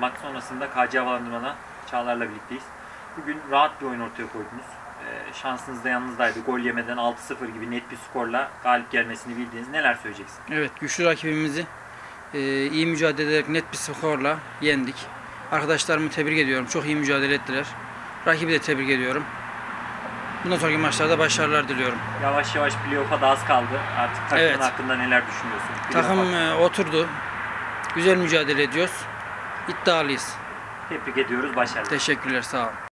maç sonrasında KC Havalandırma'da Çağlar'la birlikteyiz. Bugün rahat bir oyun ortaya koydunuz. Şansınız da yanınızdaydı. Gol yemeden 6-0 gibi net bir skorla galip gelmesini bildiğiniz. Neler söyleyeceksin? Evet, güçlü rakibimizi iyi mücadele ederek net bir skorla yendik. Arkadaşlarımı tebrik ediyorum. Çok iyi mücadele ettiler. Rakibi de tebrik ediyorum. Bundan sonraki maçlarda başarılar diliyorum. Yavaş yavaş playoff'a da az kaldı. Artık takımın Evet. hakkında neler düşünüyorsun? Takım oturdu. Güzel mücadele ediyoruz. İddialıyız. Tebrik ediyoruz. Başarılar. Teşekkürler, sağ olun.